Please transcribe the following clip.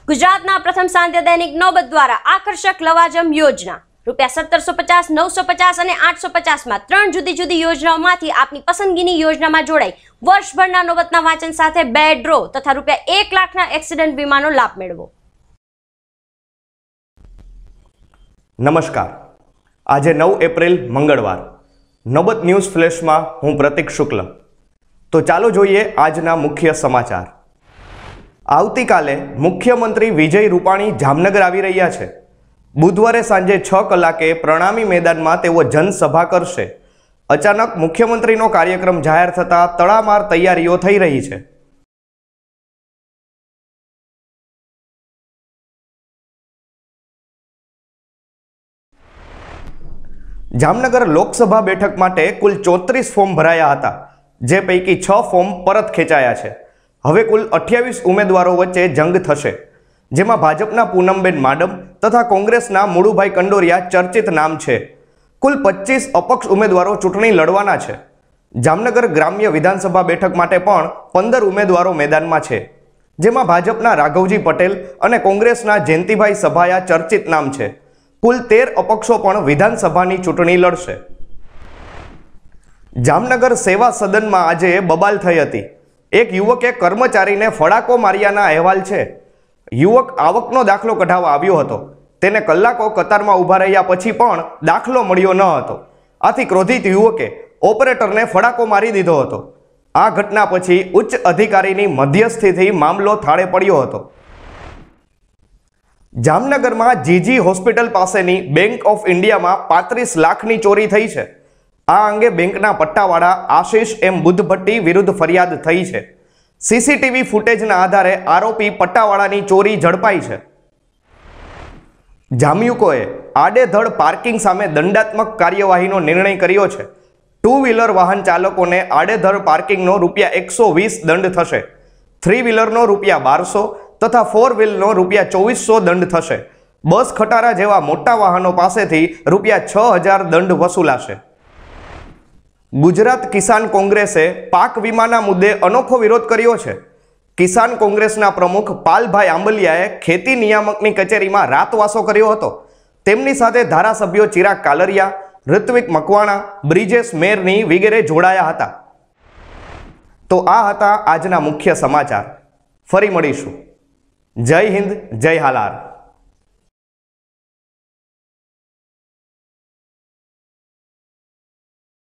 ગુજરાતના પ્રથમ સાંધ્ય દૈનિક નોબત દ્વારા આકર્ષક લવાજમ યોજના ₹1750, 950 અને 850 ત્રણ જુદી જુદી યોજનાઓમાંથી આપની પસંદગીની યોજનામાં જોડાઈ વર્ષભરના નોબતના વાંચન સાથે 2 ડ્રો તથા ₹1 લાખના એક્સિડન્ટ વીમાનો લાભ મેળવો। નમસ્કાર, આજે 9 એપ્રિલ મંગળવાર નોબત ન્યૂઝ ફ્લેશમાં હું પ્રતિક શુક્લ। તો ચાલો જોઈએ આજના મુખ્ય સમાચાર। આવતીકાલે મુખ્યમંત્રી વિજય રૂપાણી જામનગર આવી રહ્યા છે। બુધવારે સાંજે 6 કલાકે પ્રણામી મેદાનમાં તેઓ જનસભા કરશે। અચાનક મુખ્યમંત્રીનો કાર્યક્રમ જાહેર થતા તડામાર તૈયારીઓ થઈ રહી છે। જામનગર લોકસભા બેઠક માટે કુલ 34 ફોર્મ ભરાયા હતા, જે પૈકી 6 ફોર્મ પરત ખેંચાયા છે। હવે કુલ 28 ઉમેદવારો વચ્ચે જંગ થશે, જેમાં ભાજપના પૂનમબેન માડમ તથા કોંગ્રેસના મુળુભાઈ કંડોરિયા ચર્ચિત નામ છે। કુલ 25 અપક્ષ ઉમેદવારો ચૂંટણી લડવાના છે। જામનગર ગ્રામ્ય વિધાનસભા બેઠક માટે પણ 15 ઉમેદવારો મેદાનમાં છે, જેમાં ભાજપના રાઘવજી પટેલ અને કોંગ્રેસના જયંતિભાઈ સભાયા ચર્ચિત નામ છે। કુલ 13 અપક્ષો પણ વિધાનસભાની ચૂંટણી લડશે। જામનગર સેવા સદનમાં આજે બબાલ થઈ હતી। એક યુવકે કર્મચારીને ફડાકો માર્યાના અહેવાલ છે। યુવક આવકનો દાખલો કઢાવવા આવ્યો હતો। તેને કલાકો કતારમાં ઊભા રહ્યા પછી પણ દાખલો મળ્યો ન હતો। આથી ક્રોધિત યુવકે ઓપરેટરને ફડાકો મારી દીધો હતો। આ ઘટના પછી ઉચ્ચ અધિકારીની મધ્યસ્થીથી મામલો થાળે પડ્યો હતો। જામનગરમાં જીજી હોસ્પિટલ પાસેની બેંક ઓફ ઇન્ડિયામાં 35 લાખની ચોરી થઈ છે। આ અંગે બેંકના પટ્ટાવાળા આશિષ એમ બુદ્ધભટ્ટી વિરુદ્ધ ફરિયાદ થઈ છે। સીસીટીવી ફૂટેજના આધારે આરોપી પટ્ટાવાળાની ચોરી ઝડપાઈ છે। જામ્યુકોએ આડેધડ પાર્કિંગ સામે દંડાત્મક કાર્યવાહીનો નિર્ણય કર્યો છે। 2 વ્હીલર વાહન ચાલકોને આડેધડ પાર્કિંગનો ₹120 દંડ થશે। 3 વ્હીલરનો ₹1200 તથા 4 વ્હીલનો ₹2400 દંડ થશે। બસ ખટારા જેવા મોટા વાહનો પાસેથી ₹6000 દંડ વસૂલાશે। ગુજરાત કિસાન કોંગ્રેસે પાક વીમાના મુદ્દે અનોખો વિરોધ કર્યો છે। કિસાન કોંગ્રેસના પ્રમુખ પાલભાઈ આંબલિયાએ ખેતી નિયામકની કચેરીમાં રાતવાસો કર્યો હતો। તેમની સાથે ધારાસભ્યો ચિરાગ કાલરિયા, ઋત્વિક મકવાણા, બ્રિજેશ મેરની વગેરે જોડાયા હતા। તો આ હતા આજના મુખ્ય સમાચાર। ફરી મળીશું। જય હિન્દ, જય હાલાર।